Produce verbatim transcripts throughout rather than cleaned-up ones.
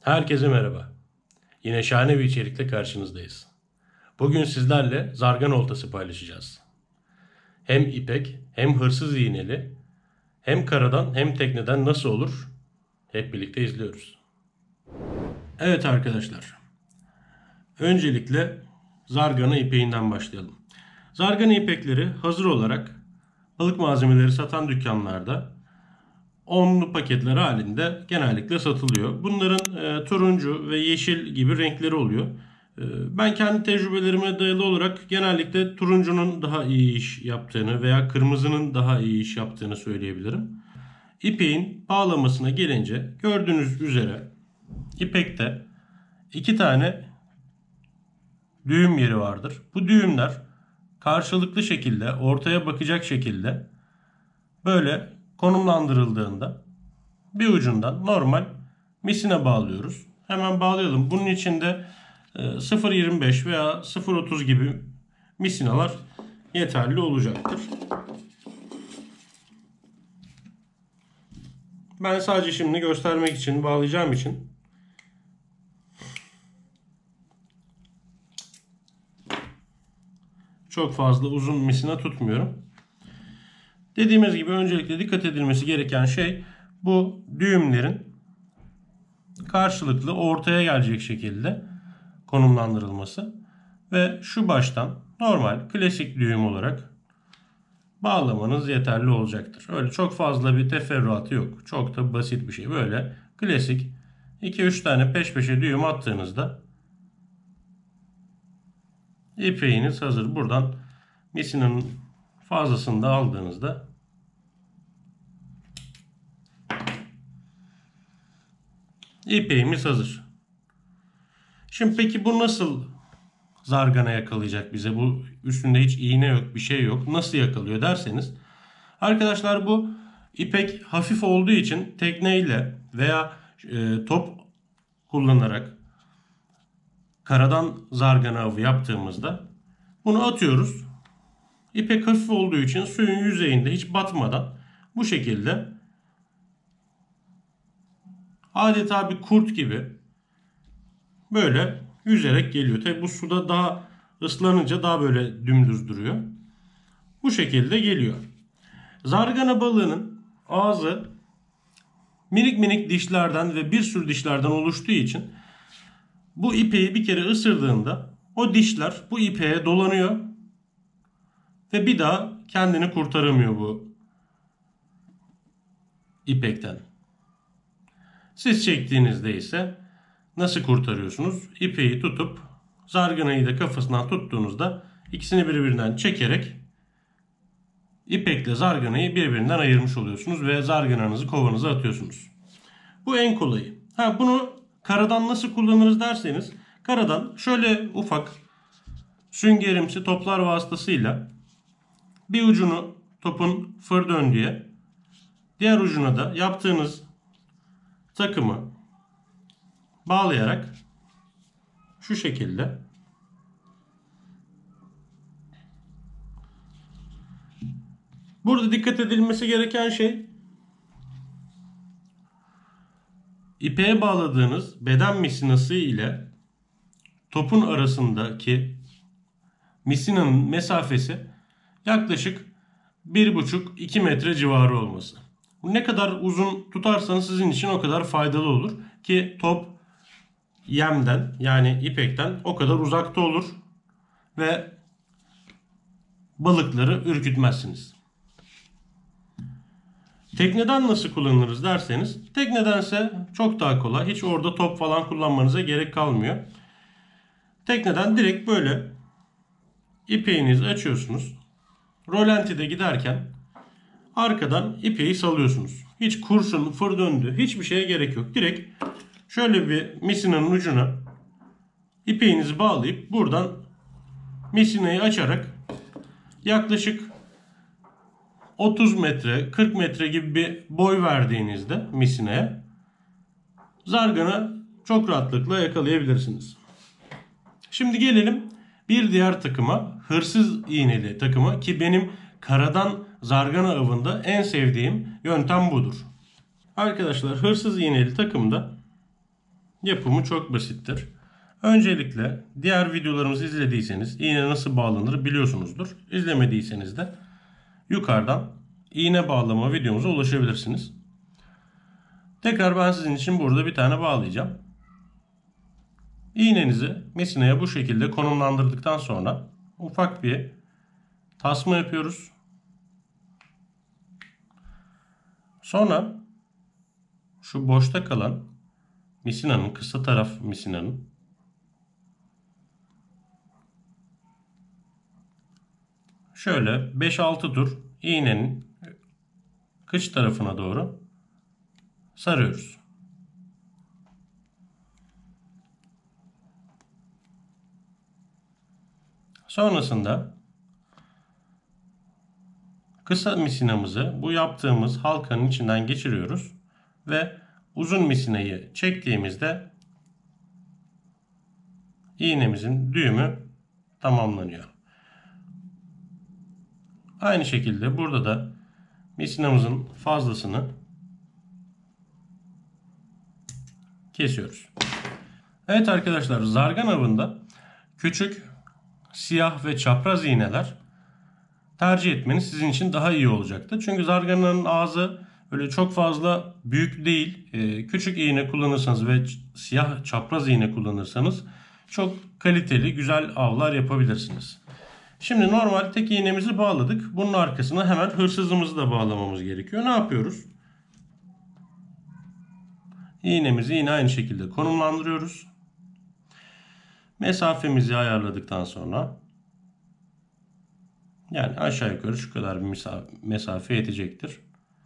Herkese merhaba. Yine şahane bir içerikle karşınızdayız. Bugün sizlerle zargan oltası paylaşacağız. Hem ipek, hem hırsız iğneli, hem karadan hem tekneden nasıl olur? Hep birlikte izliyoruz. Evet arkadaşlar. Öncelikle zargana ipeğinden başlayalım. Zargana ipekleri hazır olarak balık malzemeleri satan dükkanlarda onlu paketler halinde genellikle satılıyor. Bunların e, turuncu ve yeşil gibi renkleri oluyor. E, ben kendi tecrübelerime dayalı olarak genellikle turuncunun daha iyi iş yaptığını veya kırmızının daha iyi iş yaptığını söyleyebilirim. İpeğin bağlamasına gelince gördüğünüz üzere ipekte iki tane düğüm yeri vardır. Bu düğümler karşılıklı şekilde ortaya bakacak şekilde böyle konumlandırıldığında bir ucundan normal misine bağlıyoruz. Hemen bağlayalım. Bunun içinde sıfır virgül yirmi beş veya sıfır virgül otuz gibi misinalar yeterli olacaktır. Ben sadece şimdi göstermek için bağlayacağım için çok fazla uzun misina tutmuyorum. Dediğimiz gibi öncelikle dikkat edilmesi gereken şey bu düğümlerin karşılıklı ortaya gelecek şekilde konumlandırılması ve şu baştan normal klasik düğüm olarak bağlamanız yeterli olacaktır. Öyle çok fazla bir teferruatı yok. Çok da basit bir şey. Böyle klasik iki üç tane peş peşe düğüm attığınızda ipeğiniz hazır. Buradan misinanın fazlasını da aldığınızda ipeğimiz hazır. Şimdi peki bu nasıl zargana yakalayacak bize? Bu üstünde hiç iğne yok, bir şey yok. Nasıl yakalıyor derseniz. Arkadaşlar bu ipek hafif olduğu için tekneyle veya e, top kullanarak karadan zargana avı yaptığımızda bunu atıyoruz. İpek hafif olduğu için suyun yüzeyinde hiç batmadan bu şekilde adeta bir kurt gibi böyle yüzerek geliyor. Tabi bu suda daha ıslanınca daha böyle dümdüz duruyor. Bu şekilde geliyor. Zargana balığının ağzı minik minik dişlerden ve bir sürü dişlerden oluştuğu için bu ipeği bir kere ısırdığında o dişler bu ipeğe dolanıyor ve bir daha kendini kurtaramıyor bu ipekten. Siz çektiğinizde ise nasıl kurtarıyorsunuz? İpeği tutup zarganayı da kafasından tuttuğunuzda ikisini birbirinden çekerek ipekle zarganayı birbirinden ayırmış oluyorsunuz ve zargananızı kovanıza atıyorsunuz. Bu en kolayı. Ha, bunu karadan nasıl kullanırız derseniz karadan şöyle ufak süngerimsi toplar vasıtasıyla bir ucunu topun fır döndüğü, diğer ucuna da yaptığınız takımı bağlayarak şu şekilde burada dikkat edilmesi gereken şey ipeğe bağladığınız beden misinası ile topun arasındaki misinanın mesafesi yaklaşık bir buçuk iki metre civarı olması. Ne kadar uzun tutarsanız sizin için o kadar faydalı olur ki top yemden yani ipekten o kadar uzakta olur ve balıkları ürkütmezsiniz. Tekneden nasıl kullanırız derseniz teknedense çok daha kolay. Hiç orada top falan kullanmanıza gerek kalmıyor. Tekneden direkt böyle ipeğinizi açıyorsunuz. Rolantide giderken arkadan ipeği salıyorsunuz. Hiç kurşun, fır döndü, hiçbir şeye gerek yok. Direkt şöyle bir misinanın ucuna ipeğinizi bağlayıp buradan misinayı açarak yaklaşık otuz metre, kırk metre gibi bir boy verdiğinizde misineye zargana çok rahatlıkla yakalayabilirsiniz. Şimdi gelelim bir diğer takıma, hırsız iğneli takıma ki benim karadan zargana avında en sevdiğim yöntem budur. Arkadaşlar hırsız iğneli takımda Yapımı çok basittir. Öncelikle diğer videolarımızı izlediyseniz iğne nasıl bağlanır biliyorsunuzdur. İzlemediyseniz de yukarıdan iğne bağlama videomuza ulaşabilirsiniz. Tekrar ben sizin için burada bir tane bağlayacağım. İğnenizi misinaya bu şekilde konumlandırdıktan sonra ufak bir tasma yapıyoruz. Sonra şu boşta kalan misinanın, kısa taraf misinanın şöyle beş altı tur iğnenin kıç tarafına doğru sarıyoruz. Sonrasında kısa misinamızı bu yaptığımız halkanın içinden geçiriyoruz ve uzun misinayı çektiğimizde iğnemizin düğümü tamamlanıyor. Aynı şekilde burada da misinamızın fazlasını kesiyoruz. Evet arkadaşlar, zargan avında küçük, siyah ve çapraz iğneler tercih etmeniz sizin için daha iyi olacaktır. Çünkü zargananın ağzı öyle çok fazla büyük değil. Küçük iğne kullanırsanız ve siyah çapraz iğne kullanırsanız çok kaliteli, güzel avlar yapabilirsiniz. Şimdi normal tek iğnemizi bağladık. Bunun arkasına hemen hırsızımızı da bağlamamız gerekiyor. Ne yapıyoruz? İğnemizi yine aynı şekilde konumlandırıyoruz. Mesafemizi ayarladıktan sonra yani aşağı yukarı şu kadar bir mesafe yetecektir.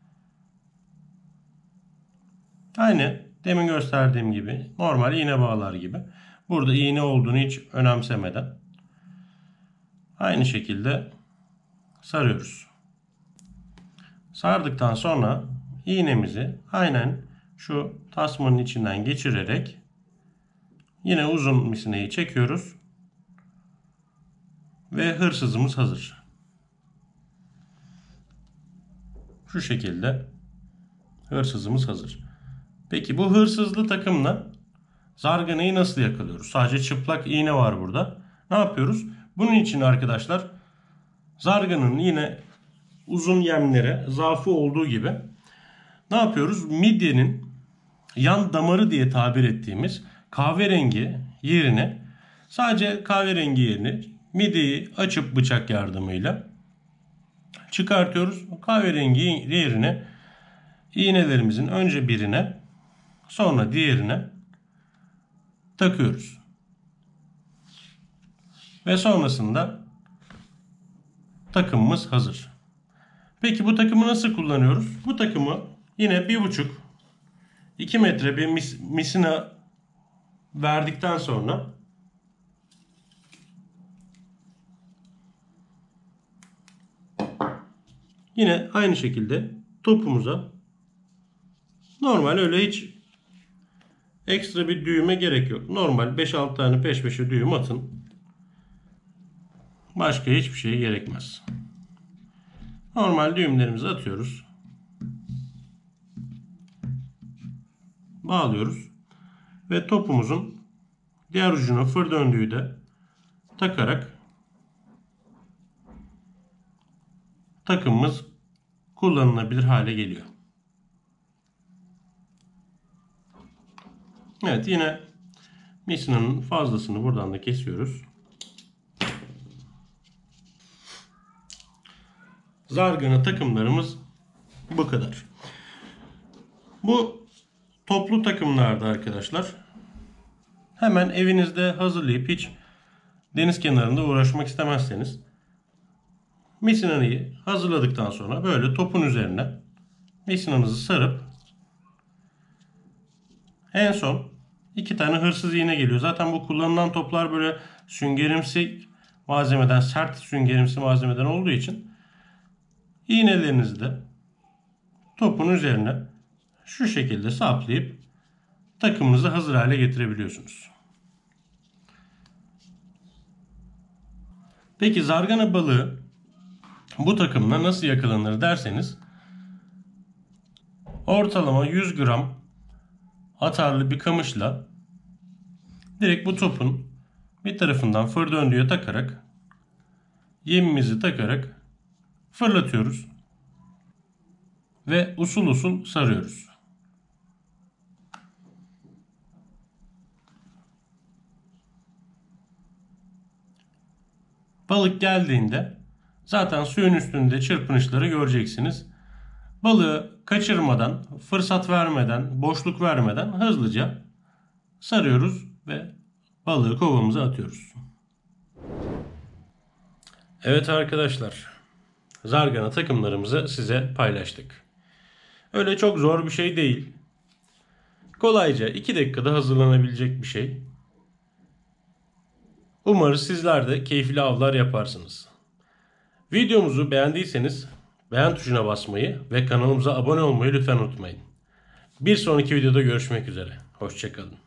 Aynı demin gösterdiğim gibi normal iğne bağlar gibi. Burada iğne olduğunu hiç önemsemeden aynı şekilde sarıyoruz. Sardıktan sonra iğnemizi aynen şu tasmanın içinden geçirerek yine uzun misineyi çekiyoruz ve hırsızımız hazır. Şu şekilde hırsızımız hazır. Peki bu hırsızlı takımla zarganayı nasıl yakalıyoruz? Sadece çıplak iğne var burada. Ne yapıyoruz? Bunun için arkadaşlar zarganın yine uzun yemlere zaafı olduğu gibi ne yapıyoruz? Midyenin yan damarı diye tabir ettiğimiz kahverengi yerine sadece kahverengi yerine midyeyi açıp bıçak yardımıyla çıkartıyoruz. Kahverengi yerine iğnelerimizin önce birine sonra diğerine takıyoruz. Ve sonrasında takımımız hazır. Peki bu takımı nasıl kullanıyoruz? Bu takımı yine bir buçuk iki metre bir mis misina verdikten sonra yine aynı şekilde topumuza normal öyle hiç ekstra bir düğüme gerek yok. Normal beş altı tane peş peşe düğüm atın. Başka hiçbir şey gerekmez. Normal düğümlerimizi atıyoruz. Bağlıyoruz. Ve topumuzun diğer ucuna fır döndüğü de takarak takımımız kullanılabilir hale geliyor. Evet, yine misinanın fazlasını buradan da kesiyoruz. Zargana takımlarımız bu kadar. Bu toplu takımlarda arkadaşlar hemen evinizde hazırlayıp hiç deniz kenarında uğraşmak istemezseniz misinayı hazırladıktan sonra böyle topun üzerine misinanızı sarıp en son iki tane hırsız iğne geliyor. Zaten bu kullanılan toplar böyle süngerimsi malzemeden, sert süngerimsi malzemeden olduğu için iğnelerinizi de topun üzerine şu şekilde saplayıp takımınızı hazır hale getirebiliyorsunuz. Peki zargana balığı bu takımla nasıl yakalanır derseniz ortalama yüz gram atarlı bir kamışla Direkt bu topun bir tarafından fır döndüğe takarak yemimizi takarak fırlatıyoruz ve usul usul sarıyoruz. Balık geldiğinde zaten suyun üstünde çırpınışları göreceksiniz. Balığı kaçırmadan, fırsat vermeden, boşluk vermeden hızlıca sarıyoruz ve balığı kovamıza atıyoruz. Evet arkadaşlar, zargana takımlarımızı size paylaştık. Öyle çok zor bir şey değil. Kolayca iki dakikada hazırlanabilecek bir şey. Umarız sizler de keyifli avlar yaparsınız. Videomuzu beğendiyseniz beğen tuşuna basmayı ve kanalımıza abone olmayı lütfen unutmayın. Bir sonraki videoda görüşmek üzere. Hoşça kalın.